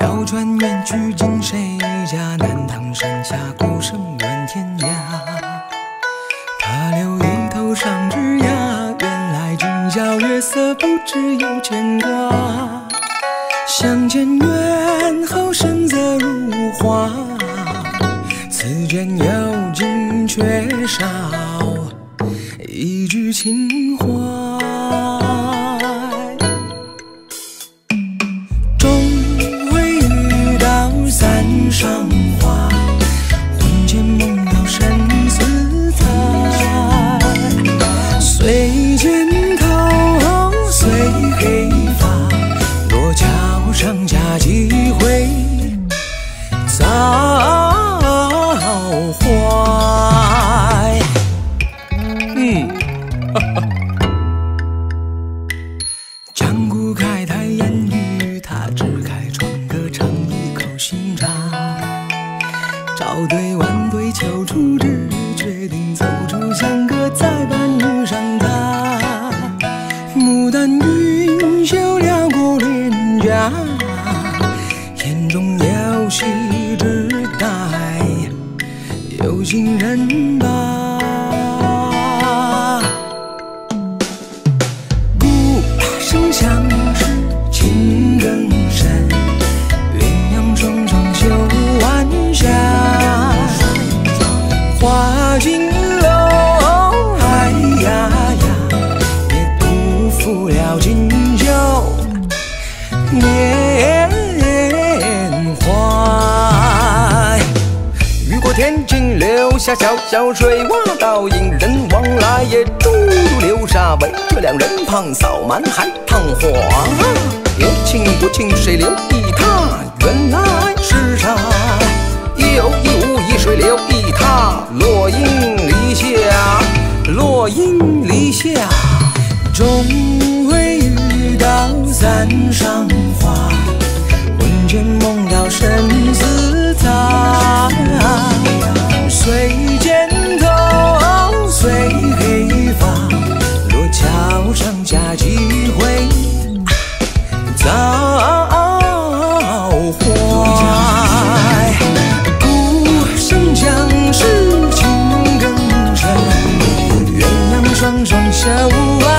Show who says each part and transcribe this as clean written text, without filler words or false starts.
Speaker 1: 小船远去近谁家？南塘山下鼓声远天涯。他留一头上枝桠，原来今宵月色不知有牵挂。相见远后声色如花，此间有情却少一句情话。终会遇到山上花，魂牵梦绕生死猜。随肩头随黑发，落桥上佳几回早怀。江湖开台言语，他支开窗歌唱一口新茶。朝对晚对秋初至，决定走出香阁，再伴遇上他。牡丹云袖撩过脸颊，眼中有喜只待有情人吧。鼓声响时情更深，鸳鸯双双绣晚霞。花尽楼，哎呀呀，也辜负了今宵年华。雨过天晴，留下小小水洼，倒影人往来也诸如流沙。围着两人旁，扫满海棠花。有情无情谁留意他？原来是他。有意无意谁留意他？落英篱下，落英篱下，终会遇到山上花，魂牵梦绕生死猜。随肩头随黑发，落桥上佳几回早怀。鼓声响时情更深，鸳鸯双双绣